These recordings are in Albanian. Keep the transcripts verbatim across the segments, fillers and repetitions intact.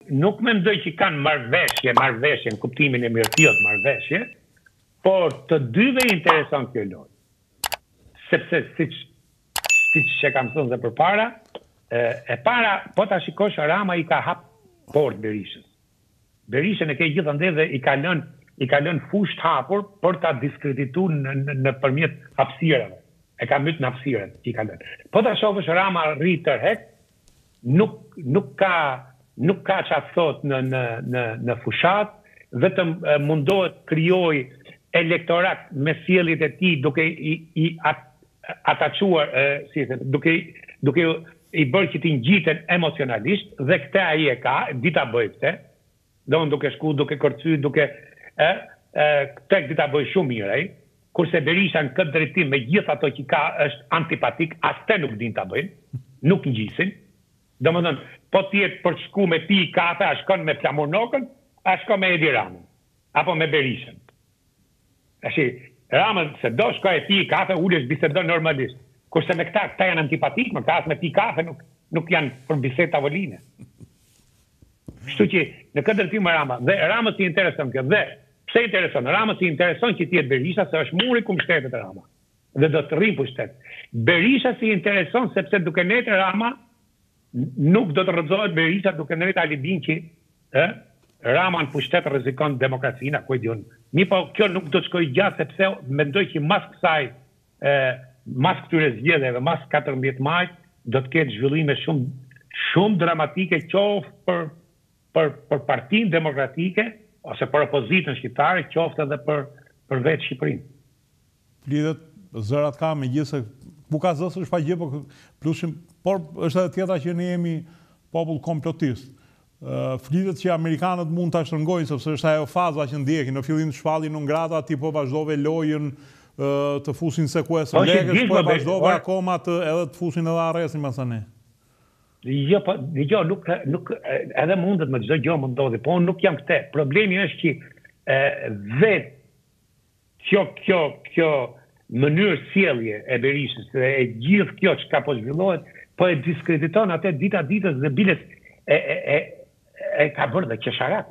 Nuk mendoj që kanë marrëveshje, marrëveshje në kuptimin e mirëfillt marrëveshje, por të dyve intereson kjo lojë. Sepse siç siç që kam thënë dhe përpara, e, e para po ta shikosh Rama i ka hap port Berishës. Berishën e ke gjithandej dhe i ka lënë i ka lënë fushë të hapur për ta diskredituar në, në, në përmjet hapësirave. E ka mbyt në hapësirën që i ka lënë. Po ta shohësh Rama rrit tërheq, nuk nuk ka nuk ka çfarë thot në në në në fushat, vetëm e, mundohet krijoj elektorat me sjelljet e tij duke i, i at, ataquar e, si thënë, duke duke i bërë që ti ngjiten emocionalisht dhe këtë ai e ka, dita bëj këtë. Don duke shku, duke kërcy, duke e, e, tek dita bëj shumë mirë ai. Kurse Berisha në këtë drejtim me gjithë ato që ka është antipatik, as te nuk din ta bëjnë, nuk ngjisin. Domethënë, po tjetë për të shku me pi kafe, a shkon me Flamurnokën, a shkon me Edi Ramën, apo me Berishën. Tashi, Ramën se do shkoj e pi kafe, ulesh bisedon normalisht. Kurse me këta, këta janë antipatik, me këta as me pi kafe nuk, nuk janë për bisedë tavoline. Kështu që në këtë drejtim Rama, dhe Ramës i intereson kjo, dhe pse intereson? Ramës i intereson që tjetë Berisha, se është muri ku mbështetet Rama. Dhe do të rrinë pushtet. Berisha si intereson sepse duke netë Rama, nuk do të rrëzohet Berisha duke netë alibin që eh, Rama në pushtet rrezikon demokracinë, ku e diun. Mi po kjo nuk do të shkoj gjatë sepse mendoj që mas kësaj, eh, mas këtyre zgjedhjeve, mas katërmbëdhjetë majit, do të ketë zhvillime shumë shumë dramatike qoftë për për për Partinë Demokratike ose për opozitën shqiptare, qoftë edhe për për vetë Shqipërinë. Lidhet zërat ka megjithëse ku ka zësë është pa gjë, por plusim, por është edhe tjetra që ne jemi popull komplotist. Uh, Flitet që amerikanët mund ta shtrëngojnë sepse është ajo faza që ndjekin në fillim të shpallin në ngrata, ti po vazhdove lojën uh, të fusin sekuestër lekësh, po vazhdove akoma të edhe të fusin edhe arrestin masane. Jo, po, jo, nuk, nuk, edhe mundet me çdo gjë më ndodhi, po unë nuk jam këte. Problemi është që e, vetë kjo, kjo, kjo mënyrë sjellje e Berishës dhe e gjithë kjo që ka po zhvillohet, po e diskrediton atë dita ditës dhe biles e, e, e, e ka bërë dhe qesharak.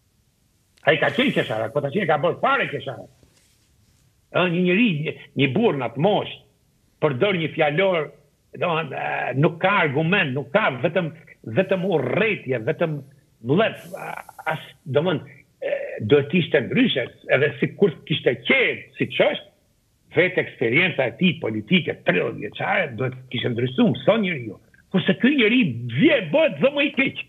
A i ka qenë qesharak, po ta që e ka bërë fare qesharak. Një njëri, një burr në atë moshë, përdor një fjalor, do, nuk ka argument, nuk ka vetëm vetëm urrëtie, vetëm mbledh as domon do të ishte ndryshe, edhe sikur kishte qenë, siç është, vetë eksperienca e tij politike tridhjetë vjeçare do të kishte ndryshuar son njeriu. Kurse ky njeri vje bëhet dhe më i keq.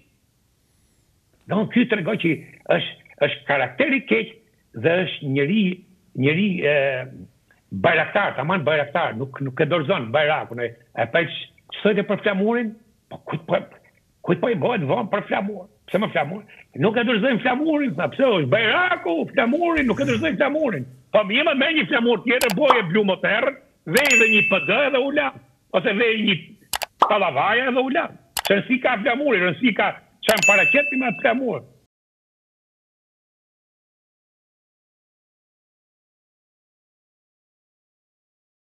Don ky tregon që është është karakter i keq dhe është njeri njeri e, Bajraktar, tamam bajraktar, nuk nuk e dorëzon bajrakun. E, e pa ç'thotë për flamurin? Po kujt po kujt po i bëhet vonë për flamur? Pse më flamur? Nuk e dorëzojnë flamurin, sa pse është bajraku, flamurin, nuk e dorëzojnë flamurin. Po më jema me një flamur tjetër, boje blu motor, vej dhe një P D dhe ula, ose vej një pallavaja dhe ula. Se si ka flamuri, rënsi ka çan paraqet me flamur.